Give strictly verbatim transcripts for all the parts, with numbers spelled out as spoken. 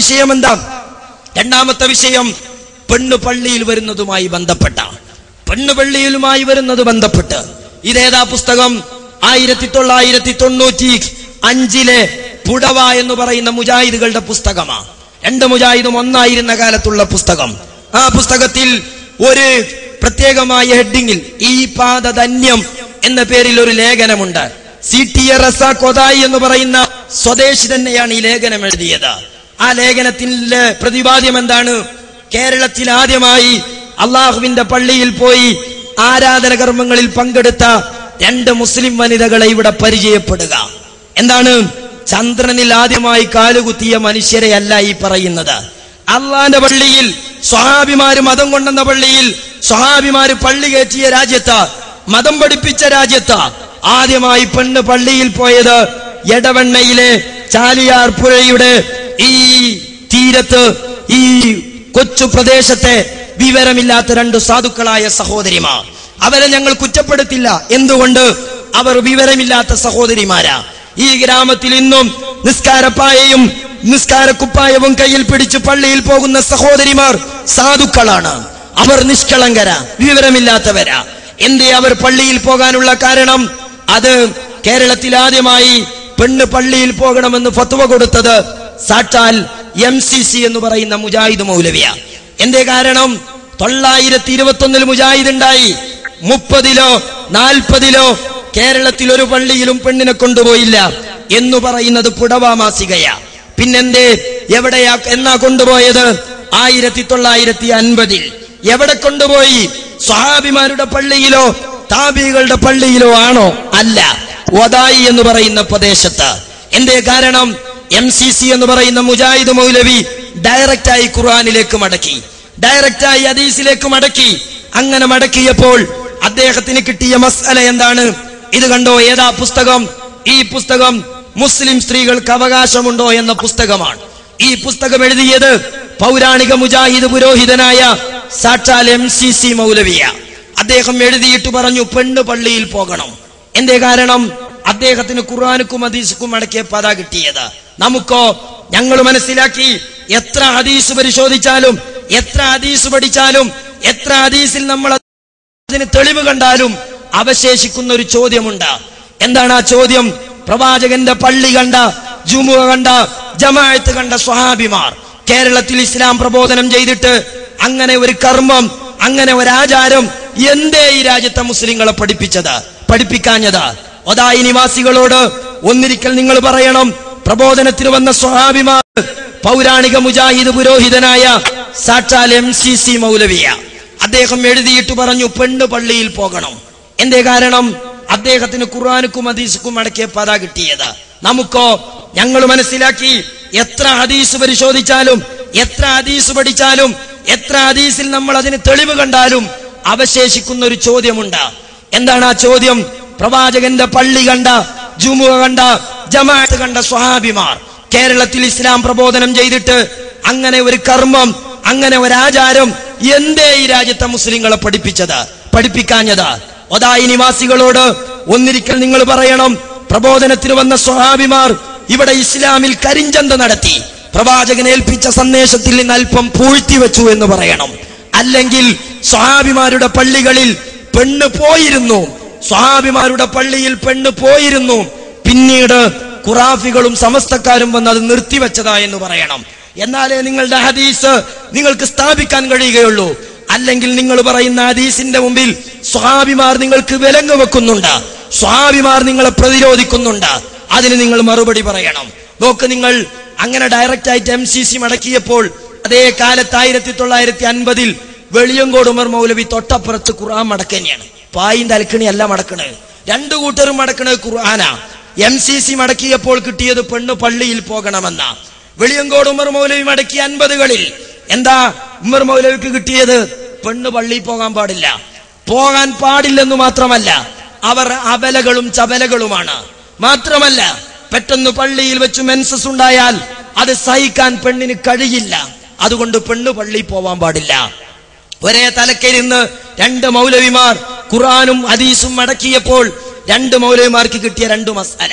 വിഷയം എന്താ? രണ്ടാമത്തെ വിഷയം പെണ്ണു പള്ളിയിൽ വരുന്നതുമായി ബന്ധപ്പെട്ട പെണ്ണു പള്ളിയിലുമായി വരുന്നത് ബന്ധപ്പെട്ട് ഇതേതാ പുസ്തകം? ആയിരത്തി തൊള്ളായിരത്തി തൊണ്ണൂറ്റി അഞ്ചിലെ പുടവ എന്ന് പറയുന്ന മുജാഹിദുകളുടെ പുസ്തകമാണ്. രണ്ട് മുജാഹിദും ഒന്നായിരുന്ന കാലത്തുള്ള പുസ്തകം. ആ പുസ്തകത്തിൽ ഒരു പ്രത്യേകമായ ഹെഡിങ്ങിൽ ഈ പാദധന്യം എന്ന പേരിൽ ഒരു ലേഖനമുണ്ട്. സി ടി ഒതായി എന്ന് പറയുന്ന സ്വദേശി തന്നെയാണ് ഈ ലേഖനം എഴുതിയത്. ആ ലേഖനത്തിലെ പ്രതിപാദ്യം എന്താണ്? കേരളത്തിൽ ആദ്യമായി അള്ളാഹുവിന്റെ പള്ളിയിൽ പോയി ആരാധന കർമ്മങ്ങളിൽ പങ്കെടുത്ത രണ്ട് മുസ്ലിം വനിതകളെ ഇവിടെ പരിചയപ്പെടുക. എന്താണ്? ചന്ദ്രനിൽ ആദ്യമായി കാലുകുത്തിയ മനുഷ്യരെയല്ല ഈ പറയുന്നത്. അള്ളാന്റെ പള്ളിയിൽ സ്വഹാബിമാര് മതം കൊണ്ടെന്ന പള്ളിയിൽ സ്വഹാബിമാര് പള്ളി കയറ്റിയ രാജ്യത്ത്, മതം പഠിപ്പിച്ച രാജ്യത്ത് ആദ്യമായി പെണ്ണ് പള്ളിയിൽ പോയത് എടവണ്ണയിലെ ചാലിയാർ പുഴയുടെ ഈ തീരത്ത് ഈ കൊച്ചു പ്രദേശത്തെ വിവരമില്ലാത്ത രണ്ട് സാധുക്കളായ സഹോദരിമാർ. അവരെ ഞങ്ങൾ കുറ്റപ്പെടുത്തില്ല. എന്തുകൊണ്ട്? അവർ വിവരമില്ലാത്ത സഹോദരിമാരാ. ഈ ഗ്രാമത്തിൽ ഇന്നും നിസ്കാരപ്പായയും നിസ്കാരക്കുപ്പായവും കയ്യിൽ പിടിച്ച് പള്ളിയിൽ പോകുന്ന സഹോദരിമാർ സാധുക്കളാണ്. അവർ നിഷ്കളങ്കരാ, വിവരമില്ലാത്തവരാ. എന്തേ അവർ പള്ളിയിൽ പോകാനുള്ള കാരണം? അത് കേരളത്തിൽ ആദ്യമായി പെണ്ണ് പള്ളിയിൽ പോകണമെന്ന് ഫത്വ കൊടുത്തത് സാക്ഷാൽ എം സി സി എന്ന് പറയുന്ന മുജാഹിദ് മൗലവിയ. എന്തേ കാരണം? തൊള്ളായിരത്തി ഇരുപത്തി ഒന്നിൽ മുജാഹിദ് ഉണ്ടായി. മുപ്പതിലോ നാൽപ്പതിലോ കേരളത്തിൽ ഒരു പള്ളിയിലും പെണ്ണിനെ കൊണ്ടുപോയില്ല എന്ന് പറയുന്നത് പുടവ മാസികയാ. പിന്നെന്തേ, എവിടെയാ എന്നാ കൊണ്ടുപോയത്? ആയിരത്തി തൊള്ളായിരത്തി അൻപതിൽ. എവിടെ കൊണ്ടുപോയി? സ്വഹാബിമാരുടെ പള്ളിയിലോ താബികളുടെ പള്ളിയിലോ ആണോ? അല്ല, ഒഥായി എന്ന് പറയുന്ന പ്രദേശത്ത്. എന്തേ കാരണം? എം സി സി എന്ന് പറയുന്ന മുജാഹിദ് മൗലവി ഡയറക്റ്റായി ഖുർആനിലേക്ക് മടക്കി, ഡയറക്റ്റായി ഹദീസിലേക്ക് മടക്കി. അങ്ങനെ മടക്കിയപ്പോൾ അദ്ദേഹത്തിന് കിട്ടിയ മസ്അല എന്താണ്? ഇത് കണ്ടോ, ഏതാ പുസ്തകം? ഈ പുസ്തകം മുസ്ലിം സ്ത്രീകൾക്ക് അവകാശമുണ്ടോ എന്ന പുസ്തകമാണ്. ഈ പുസ്തകം എഴുതിയത് പൗരാണിക മുജാഹിദ് പുരോഹിതനായ സാക്ഷാൽ എം സി സി മൗലവിയ. അദ്ദേഹം എഴുതിയിട്ട് പറഞ്ഞു പെണ്ണ് പള്ളിയിൽ പോകണം. എന്തേ കാരണം? അദ്ദേഹത്തിന് ഖുർആനുക്കും ഹദീസുക്കും അടക്കിയ പദ കിട്ടിയത്. നമുക്കോ? ഞങ്ങൾ മനസ്സിലാക്കി, എത്ര ഹദീസ് പരിശോധിച്ചാലും, എത്ര ഹദീസ് പഠിച്ചാലും, എത്ര ഹദീസിൽ നമ്മൾ അതിന് തെളിവ് കണ്ടാലും അവശേഷിക്കുന്ന ഒരു ചോദ്യമുണ്ട്. എന്താണ് ആ ചോദ്യം? പ്രവാചകന്റെ പള്ളി കണ്ട, ജുമുഅ കണ്ട, ജമാഅത്ത് കണ്ട സ്വഹാബിമാർ കേരളത്തിൽ ഇസ്ലാം പ്രബോധനം ചെയ്തിട്ട് അങ്ങനെ ഒരു കർമ്മം, അങ്ങനെ ഒരു ആചാരം എന്തേ ഈ രാജ്യത്തെ മുസ്ലിങ്ങളെ പഠിപ്പിച്ചത്, പഠിപ്പിക്കാഞ്ഞത്? ഒതായി നിവാസികളോട് ഒന്നിരിക്കൽ നിങ്ങൾ പറയണം, പ്രബോധനത്തിന് വന്ന സ്വഹാബിമാർ പൗരാണിക മുജാഹിദ് പുരോഹിതനായ സാക്ഷാൽ എം സി സി മൗലവിയ. അദ്ദേഹം എഴുതിയിട്ട് പറഞ്ഞു പെണ്ണ് പള്ളിയിൽ പോകണം. എന്തേ കാരണം? അദ്ദേഹത്തിന് ഖുർആനുക്കും ഹദീസുക്കും അടക്കിയ പദ കിട്ടിയത്. നമുക്കോ? ഞങ്ങൾ മനസ്സിലാക്കി, എത്ര ഹദീസ് പരിശോധിച്ചാലും, എത്ര ഹദീസ് പഠിച്ചാലും, എത്ര ഹദീസിൽ നമ്മൾ അതിന് തെളിവ് കണ്ടാലും അവശേഷിക്കുന്ന ഒരു ചോദ്യമുണ്ട്. എന്താണ് ആ ചോദ്യം? പ്രവാചകന്റെ പള്ളി കണ്ട, ജുമുഅ കണ്ട, ജമാഅത്ത് കണ്ട സ്വഹാബിമാർ കേരളത്തിൽ ഇസ്ലാം പ്രബോധനം ചെയ്തിട്ട് അങ്ങനെ ഒരു കർമ്മം, അങ്ങനെ ഒരു ആചാരം എന്തേ ഈ രാജ്യത്തെ മുസ്ലിങ്ങളെ പഠിപ്പിച്ചത്, പഠിപ്പിക്കാഞ്ഞത്? ഒതായി നിവാസികളോട് ഒന്നിരിക്കൽ നിങ്ങൾ പറയണം, പ്രബോധനത്തിന് വന്ന സ്വഹാബിമാർ ഇവിടെ ഇസ്ലാമിൽ കരിഞ്ചന്ത നടത്തി, പ്രവാചകൻ ഏൽപ്പിച്ച സന്ദേശത്തിൽ നിന്ന് അല്പം പൂഴ്ത്തിവെച്ചു എന്ന് പറയണം. അല്ലെങ്കിൽ സ്വഹാബിമാരുടെ പള്ളികളിൽ പെണ്ണ് പോയിരുന്നു, സ്വഹാബിമാരുടെ പള്ളിയിൽ പെണ്ണ് പോയിരുന്നു, പിന്നീട് ഖുറാഫികളും സമസ്തക്കാരും വന്ന് അത് നിർത്തിവെച്ചതാ എന്ന് പറയണം. എന്നാലേ നിങ്ങളുടെ ഹദീസ് നിങ്ങൾക്ക് സ്ഥാപിക്കാൻ കഴിയുകയുള്ളൂ. അല്ലെങ്കിൽ നിങ്ങൾ പറയുന്ന ഹദീസിന്റെ മുമ്പിൽ സ്വഹാബിമാർ നിങ്ങൾക്ക് വിലങ്ങ് വെക്കുന്നുണ്ട്, സ്വഹാബിമാർ നിങ്ങളെ പ്രതിരോധിക്കുന്നുണ്ട്. അതിന് നിങ്ങൾ മറുപടി പറയണം. നോക്ക്, നിങ്ങൾ അങ്ങനെ ഡയറക്റ്റ് ആയിട്ട് എം സി സി മടക്കിയപ്പോൾ അതേ കാലത്ത് ആയിരത്തി തൊള്ളായിരത്തി അൻപതിൽ വെളിയങ്കോട് ഉമർ മൗലവി തൊട്ടപ്പുറത്ത് ഖുർആൻ മടക്കന്നെയാണ്. പായും തലക്കണി അല്ല മടക്കണത്, രണ്ടു കൂട്ടരും മടക്കണത് ഖുർആനാ. എം സി സി മടക്കിയപ്പോൾ കിട്ടിയത് പെണ്ണ് പള്ളിയിൽ പോകണമെന്ന. വെളിയങ്കോട് ഉമർ മൗലവി മടക്കിയ അൻപതുകളിൽ എന്താ ഉമർ മൗലവിക്ക് കിട്ടിയത്? പെണ്ണ് പള്ളിയിൽ പോകാൻ പാടില്ല. പോകാൻ പാടില്ലെന്ന് മാത്രമല്ല, അവർ അബലകളും ചബലകളുമാണ്. മാത്രമല്ല, പെട്ടെന്ന് പള്ളിയിൽ വെച്ച് മെൻസസ് ഉണ്ടായാൽ അത് സഹിക്കാൻ പെണ്ണിന് കഴിയില്ല. അതുകൊണ്ട് പെണ്ണ് പള്ളിയിൽ പോവാൻ പാടില്ല. ഒരേ തലക്കരിന്ന് രണ്ട് മൗലവിമാർ ഖുർആനും ഹദീസും മടക്കിയപ്പോൾ രണ്ട് മൗലവിമാർക്ക് കിട്ടിയ രണ്ടു മസ്അല.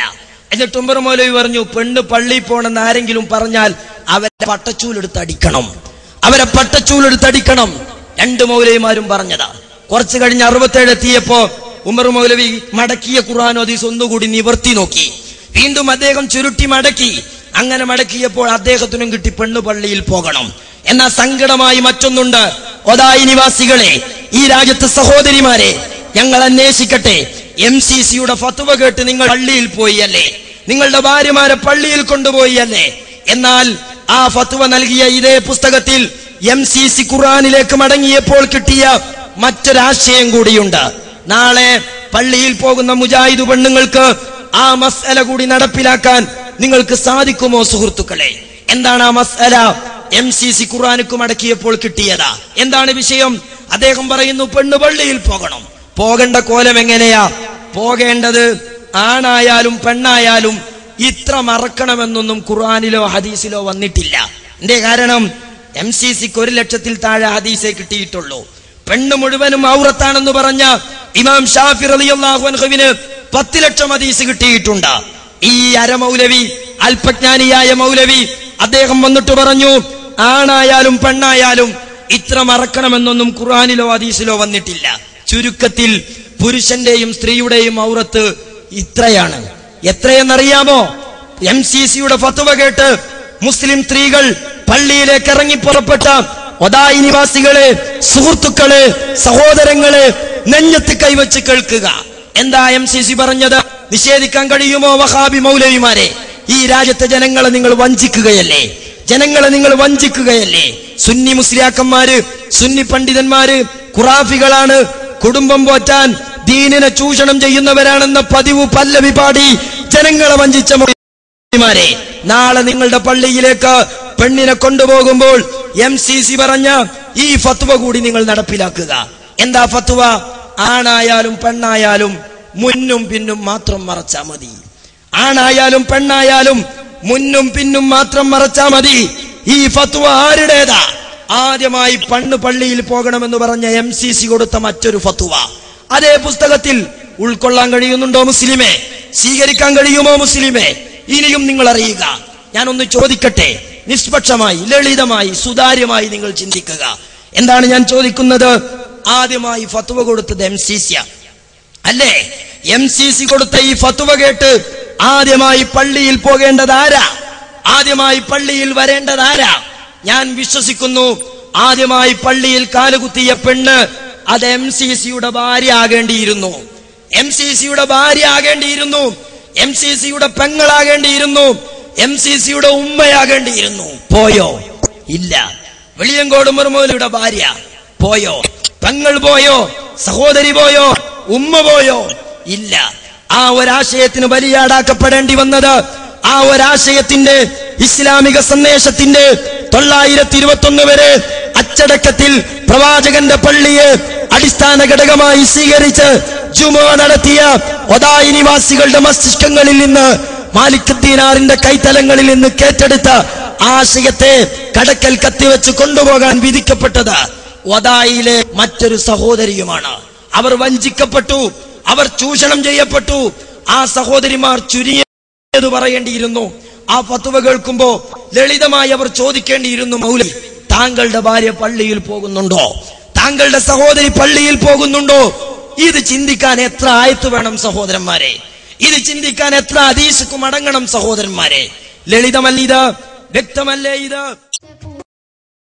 എന്നിട്ട് ഉമർ മൗലവി പറഞ്ഞു, പെണ്ണ് പള്ളിയിൽ പോണെന്ന് ആരെങ്കിലും പറഞ്ഞാൽ അവരെ പട്ടച്ചൂലെടുത്ത് അടിക്കണം, അവരെ പട്ടച്ചൂലെടുത്ത് അടിക്കണം. രണ്ട് മൗലവിമാരും പറഞ്ഞതാ. കുറച്ചു കഴിഞ്ഞ് അറുപത്തേഴ് എത്തിയപ്പോ ഉമർ മൗലവി മടക്കിയ ഖുർആൻ ഹദീസ് ഒന്നുകൂടി നിവർത്തി നോക്കി. വീണ്ടും അദ്ദേഹം ചുരുട്ടി മടക്കി. അങ്ങനെ മടക്കിയപ്പോൾ അദ്ദേഹത്തിനും കിട്ടി പെണ്ണു പള്ളിയിൽ പോകണം. എന്നാൽ സങ്കടമായി മറ്റൊന്നുണ്ട്. ഒതായി നിവാസികളെ, ഈ രാജ്യത്തെ സഹോദരിമാരെ, ഞങ്ങൾ അന്വേഷിക്കട്ടെ. എം സി സിയുടെ ഫത്വ കേട്ട് നിങ്ങൾ പള്ളിയിൽ പോയി അല്ലേ, നിങ്ങളുടെ ഭാര്യമാരെ പള്ളിയിൽ കൊണ്ടുപോയി അല്ലേ? എന്നാൽ ആ ഫത്വ നൽകിയ ഇതേ പുസ്തകത്തിൽ എം സി സി ഖുർആനിലേക്ക് മടങ്ങിയപ്പോൾ കിട്ടിയ മറ്റൊരാശയം കൂടിയുണ്ട്. നാളെ പള്ളിയിൽ പോകുന്ന മുജാഹിദ് പെണ്ണുങ്ങൾക്ക് ആ മസ്അല കൂടി നടപ്പിലാക്കാൻ നിങ്ങൾക്ക് സാധിക്കുമോ സുഹൃത്തുക്കളെ? എന്താണ് ആ മസ്അല? എം സി സി ഖുർആനിക്ക് മടക്കിയപ്പോൾ കിട്ടിയതാ. എന്താണ് വിഷയം? അദ്ദേഹം പറയുന്നു, പെണ്ണ് പള്ളിയിൽ പോകണം. പോകേണ്ട കോലം എങ്ങനെയാ? പോകേണ്ടത് ആണായാലും പെണ്ണായാലും ഇത്ര മറക്കണമെന്നൊന്നും ഖുർആനിലോ ഹദീസിലോ വന്നിട്ടില്ല. എന്റെ കാരണം എം സി സിക്ക് ഒരു ലക്ഷത്തിൽ താഴെ ഹദീസേ കിട്ടിയിട്ടുള്ളൂ. പെണ്ണ് മുഴുവനും ഔറത്താണെന്ന് പറഞ്ഞ ഇമാം ഷാഫി റളിയല്ലാഹു അൻഹുവിന് പത്ത് ലക്ഷം ഹദീസ് കിട്ടിയിട്ടുണ്ട്. ഈ അരമൗലവി, അല്പജ്ഞാനിയായ മൗലവി, അദ്ദേഹം വന്നിട്ട് പറഞ്ഞു, ആണായാലും പെണ്ണായാലും ഇത്ര മറക്കണമെന്നൊന്നും ഖുർആനിലോ ഹദീസിലോ വന്നിട്ടില്ല. ചുരുക്കത്തിൽ പുരുഷന്റെയും സ്ത്രീയുടെയും ഔറത്ത് ഇത്രയാണ്. എത്രയെന്നറിയാമോ? എം സി സിയുടെ ഫത്വ കേട്ട് മുസ്ലിം സ്ത്രീകൾ പള്ളിയിലേക്ക് ഇറങ്ങി പുറപ്പെട്ട ഒതായി നിവാസികളെ, സുഹൃത്തുക്കളെ, സഹോദരങ്ങളെ, നെഞ്ഞത്ത് കൈവച്ച് കേൾക്കുക. എന്താ എം സി സി പറഞ്ഞത്? നിഷേധിക്കാൻ കഴിയുമോ വഹാബി മൗലവിമാരെ? ഈ രാജ്യത്തെ ജനങ്ങളെ നിങ്ങൾ വഞ്ചിക്കുകയല്ലേ, ജനങ്ങളെ നിങ്ങൾ വഞ്ചിക്കുകയല്ലേ? സുന്നി മുസ്ലിയാക്കന്മാര്, സുന്നി പണ്ഡിതന്മാര് ഖുറാഫികളാണ്, കുടുംബം പോറ്റാൻ ദീനിനെ ചൂഷണം ചെയ്യുന്നവരാണെന്ന പതിവ് പല്ലവി പാടി ജനങ്ങളെ വഞ്ചിച്ച മൗലവിമാരെ, നാളെ നിങ്ങളുടെ പള്ളിയിലേക്ക് പെണ്ണിനെ കൊണ്ടുപോകുമ്പോൾ എം സി സി പറഞ്ഞ ഈ ഫത്വ കൂടി നിങ്ങൾ നടപ്പിലാക്കുക. എന്താ ഫത്വ? ആണായാലും പെണ്ണായാലും മുന്നും പിന്നും മാത്രം മറച്ചാ മതി. ആണായാലും പെണ്ണായാലും മുന്നും പിന്നും മാത്രം മറച്ചാ മതി. ഈ ഫത്വ ആരുടേതാ? ആദ്യമായി പെണ്ണ് പള്ളിയിൽ പോകണമെന്ന് പറഞ്ഞ എം സി സി കൊടുത്ത മറ്റൊരു ഫത്വ. അതേ പുസ്തകത്തിൽ ഉൾക്കൊള്ളാൻ കഴിയുന്നുണ്ടോ മുസ്ലിമേ? സ്വീകരിക്കാൻ കഴിയുമോ മുസ്ലിമേ? ഇനിയും നിങ്ങൾ അറിയുക. ഞാനൊന്ന് ചോദിക്കട്ടെ, നിഷ്പക്ഷമായി, ലളിതമായി, സുതാര്യമായി നിങ്ങൾ ചിന്തിക്കുക. എന്താണ് ഞാൻ ചോദിക്കുന്നത്? ആദ്യമായി ഫത്വ കൊടുത്തത് എം സി സി അല്ലേ? എം സി സി കൊടുത്ത ഈ ഫത്വ കേട്ട് ആദ്യമായി പള്ളിയിൽ പോകേണ്ടത് ആരാ? ആദ്യമായി പള്ളിയിൽ വരേണ്ടത് ആരാ? ഞാൻ വിശ്വസിക്കുന്നു ആദ്യമായി പള്ളിയിൽ കാലുകുത്തിയ പെണ്ണ് അത് എം സി സിയുടെ ഭാര്യ ആകേണ്ടിയിരുന്നു. എം സി സിയുടെ ഭാര്യ ആകേണ്ടിയിരുന്നു. എം സി സിയുടെ പെങ്ങളാകേണ്ടിയിരുന്നു. എം സി സിയുടെ ഉമ്മയാകേണ്ടിയിരുന്നു. പോയോ? ഇല്ല. വെളിയങ്കോട് മുർമൂലയുടെ ഭാര്യ പോയോ? പെങ്ങൾ പോയോ? സഹോദരി പോയോ? ഉമ്മ പോയോ? ഇല്ല. ആ ഒരാശയത്തിന് ബലിയാടാക്കപ്പെടേണ്ടി വന്നത്, ആ ഒരാശയത്തിന്റെ ഇസ്ലാമിക സന്ദേശത്തിന്റെ തൊള്ളായിരത്തി ഇരുപത്തി ഒന്ന് വരെ അച്ചടക്കത്തിൽ പ്രവാചകന്റെ പള്ളിയെ അടിസ്ഥാന ഘടകമായി സ്വീകരിച്ച് ജുമുഅ നടത്തിയ ഒതായി നിവാസികളുടെ മസ്തിഷ്കങ്ങളിൽ നിന്ന്, മാലിക് ദീനാറിന്റെ കൈത്തലങ്ങളിൽ നിന്ന് കേറ്റെടുത്ത ആശയത്തെ കടക്കൽ കത്തിവെച്ച് കൊണ്ടുപോകാൻ വിധിക്കപ്പെട്ടത് ഒതായിലെ മറ്റൊരു സഹോദരിയുമാണ്. അവർ വഞ്ചിക്കപ്പെട്ടു, അവർ ചൂഷണം ചെയ്യപ്പെട്ടു. ആ സഹോദരിമാർ ചുരുങ്ങിയത് പറയേണ്ടിയിരുന്നു. ആ ഫത്വ കേൾക്കുമ്പോ ലളിതമായി അവർ ചോദിക്കേണ്ടിയിരുന്നു, മൗലവി, താങ്കളുടെ ഭാര്യ പള്ളിയിൽ പോകുന്നുണ്ടോ? താങ്കളുടെ സഹോദരി പള്ളിയിൽ പോകുന്നുണ്ടോ? ഇത് ചിന്തിക്കാൻ എത്ര ആയത്ത് വേണം സഹോദരന്മാരെ? ഇത് ചിന്തിക്കാൻ എത്ര ഹദീസുക്ക് മടങ്ങണം സഹോദരന്മാരെ? ലളിതമല്ല ഇത്? വ്യക്തമല്ലേ ഇത്?